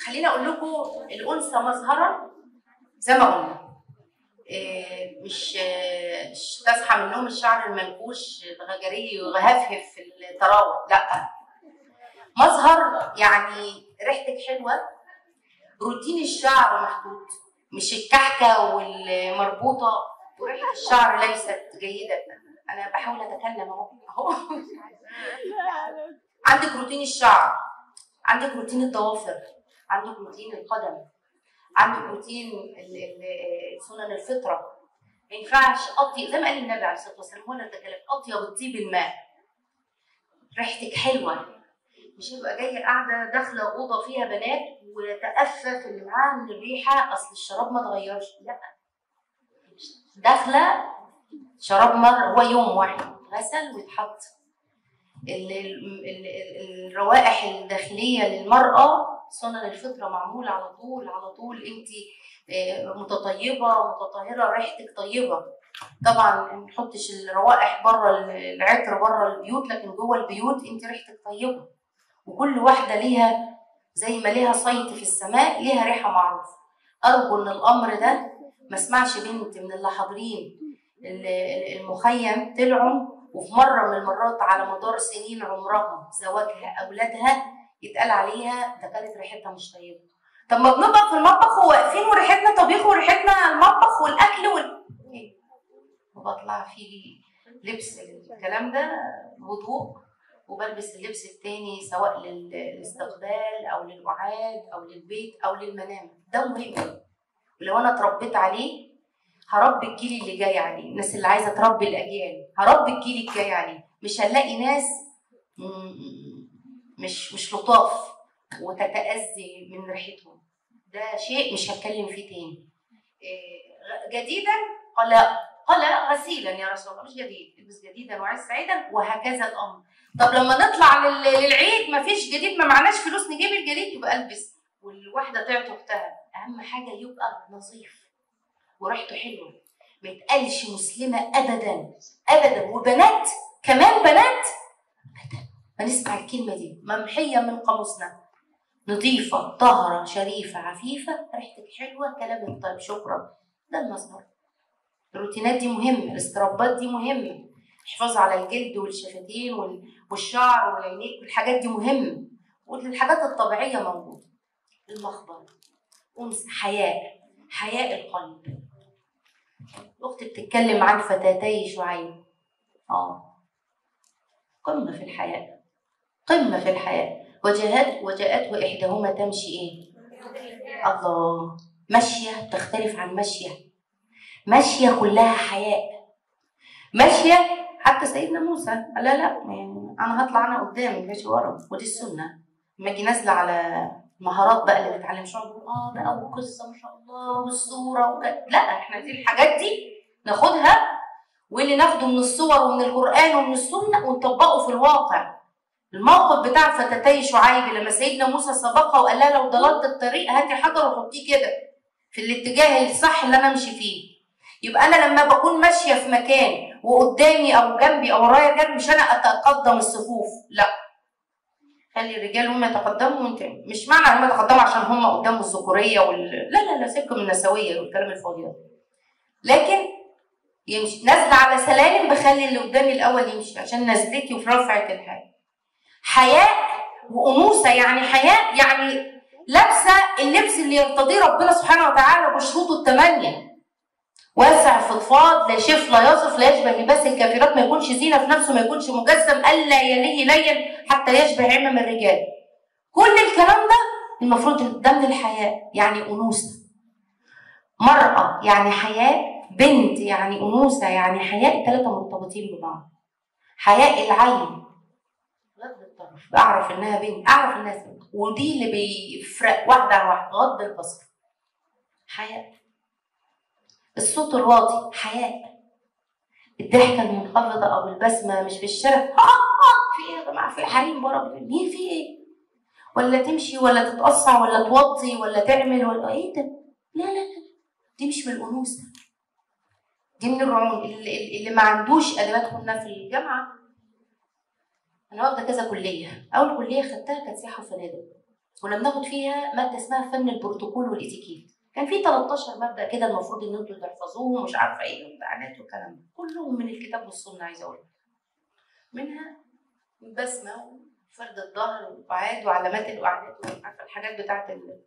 خليني اقول لكم الانثى مظهرا زي ما قلنا مش تصحى من النوم الشعر المنكوش غجري وهفهف في الطراوه، لا، مظهر يعني ريحتك حلوه، روتين الشعر محدود، مش الكحكه والمربوطه، وريحه الشعر ليست جيده. انا بحاول اتكلم اهو. عندك روتين الشعر، عندك روتين الضوافر، عندك روتين القدم، عندك روتين سنن الفطره. ما ينفعش اطيب زي ما قال النبي عليه الصلاه والسلام ولا تكلم اطيب الطيب الماء. ريحتك حلوه، مش هيبقى جايه قاعده داخله اوضه فيها بنات وتأفف اللي معاها من الريحه اصل الشراب ما اتغيرش، لا، داخله شراب مر هو يوم واحد غسل ويتحط. الروائح الداخليه للمراه سنن الفطره معموله على طول على طول. انت متطيبه ومتطهره، ريحتك طيبه. طبعا ما نحطش الروائح بره العطر بره البيوت، لكن جوه البيوت انت ريحتك طيبه. وكل واحده ليها زي ما ليها صيت في السماء ليها ريحه معروفه. ارجو ان الامر ده ما اسمعش بنت من اللي حاضرين المخيم طلعوا وفي مره من المرات على مدار سنين عمرها زواجها اولادها يتقال عليها ده كانت ريحتها مش طيبه. طب ما بنبقى في المطبخ وواقفين وريحتنا طبيخ وريحتنا المطبخ والاكل وبطلع في لبس الكلام ده وضوء وبلبس اللبس التاني سواء للاستقبال او للوعاد او للبيت او للمنام. ده مهم، ولو انا اتربيت عليه هربي الجيل اللي جاي عليه. الناس اللي عايزه تربي الاجيال هربي الجيل الجاي عليه. مش هنلاقي ناس مش لطاف وتتأذي من ريحتهم. ده شيء مش هتكلم فيه تاني. جديدا قال غسيلا يا رسول الله، مش جديد، البس جديدا وعيش سعيدا، وهكذا الامر. طب لما نطلع للعيد ما فيش جديد، ما معناش فلوس نجيب الجديد، يبقى البس. والواحده تعطي اختها، اهم حاجه يبقى نظيف وريحته حلوه، ما يتقالش مسلمه ابدا ابدا. وبنات كمان، بنات ما نسمع الكلمه دي ممحيه من قاموسنا. نظيفه طاهره شريفه عفيفه، ريحتك حلوه، كلامك طيب، شكرا. ده المظهر. الروتينات دي مهمه، الاسترابات دي مهمه، الحفاظ على الجلد والشفتين والشعر والعينيك والحاجات دي مهمه، والحاجات الطبيعيه موجوده. المخبر، انس، حياء القلب. الاخت بتتكلم عن فتاتي شعيب. قمه في الحياء، قمه في الحياء. وجاءته احداهما تمشي ايه؟ الله، ماشيه تختلف عن ماشيه كلها حياء. ماشيه حتى سيدنا موسى قال لا يعني انا هطلع انا قدام ماشي ورا، ودي السنه. لما اجي نازله على المهارات بقى اللي بتعلم شعب بقى والقصه ما شاء الله والصوره لا، احنا دي الحاجات دي ناخدها، واللي ناخده من الصور ومن القران ومن السنه ونطبقه في الواقع. الموقف بتاع فتاتي شعيب لما سيدنا موسى سبقها وقال لها لو ضللت الطريق هاتي حجر وحطيه كده في الاتجاه الصح اللي انا امشي فيه. يبقى انا لما بكون ماشيه في مكان وقدامي او جنبي او ورايا رجال، مش انا اتقدم الصفوف، لا، خلي الرجال هم يتقدموا وانت. مش معنى هم يتقدموا عشان هم قدام الذكوريه لا سيبك من النسويه والكلام الفاضي ده. لكن يمشي نازله على سلالم، بخلي اللي قدامي الاول يمشي عشان نزلتي وفي رفعه الحال. حياء وانوثه، يعني حياء يعني لابسه اللبس اللي يرتضيه ربنا سبحانه وتعالى بشروطه ال8. واسع فضفاض، لا يشف لا يصف، لا يشبه لباس الكافرات، ما يكونش زينه في نفسه، ما يكونش مجسم، الا يليه لين حتى يشبه عمم الرجال. كل الكلام ده المفروض ده من الحياء، يعني انوثه. مرأة يعني حياء، بنت يعني انوثه يعني حياء، الثلاثه مرتبطين ببعض. حياء العين، غض الطرف، اعرف انها بنت، اعرف انها بنت، ودي اللي بيفرق واحده عن واحده، غض البصر. حياء. الصوت الواطي حياء. الضحكه المنخفضه او البسمه مش في الشارع في ايه يا جماعه، في حريم ورا مين، في ايه؟ ولا تمشي ولا تتقصع ولا توطي ولا تعمل ولا ايه ده؟ لا دي مش من الانوثه، دي من الرعون. اللي ما عندوش ادوات. كنا في الجامعه انا واخده كذا كليه، اول كليه خدتها كانت سياحه وفنادق. كنا بناخد فيها ماده اسمها فن البروتوكول والاتيكيت. كان في 13 مبدا كده المفروض ان انتوا تحفظوهم، مش عارفه ايه والبيانات والكلام ده كلهم من الكتاب والسنه. عايزه اقول منها البسمه وفرد الظهر والقعاد وعلامات القعدات وعارفه الحاجات بتاعت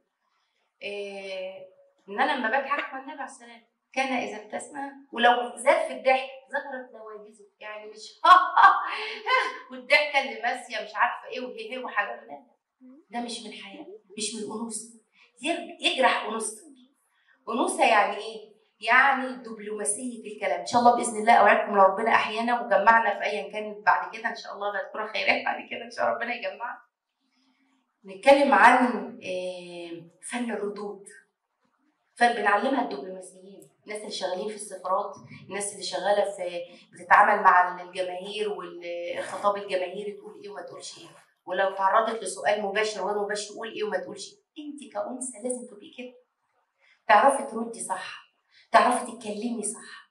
ان انا لما بضحك مع النبي عليه السلام كان اذا ابتسم ولو زاد في الضحك ظهرت نواجذه، يعني مش والضحكه اللي ماشيه مش عارفه ايه وهي وحاجات. لا، ده مش من الحياه، مش من الانوثه. يجرح انوثتك. انوثه يعني ايه؟ يعني دبلوماسيه الكلام. ان شاء الله باذن الله اوعدكم لو ربنا احيانا وجمعنا في ايا كان بعد كده ان شاء الله نذكر خيرات بعد كده ان شاء الله ربنا يجمعنا، نتكلم عن فن الردود. فبنعلمها الدبلوماسيين، الناس اللي شغالين في السفارات، الناس اللي شغاله في بتتعامل مع الجماهير والخطاب الجماهيري تقول ايه وما تقولش ايه، ولو تعرضت لسؤال مباشر وغير مباشر تقول ايه وما تقولش ايه. انت كأنثى لازم تبقي كده، تعرفي تردي صح، تعرفي تتكلمي صح،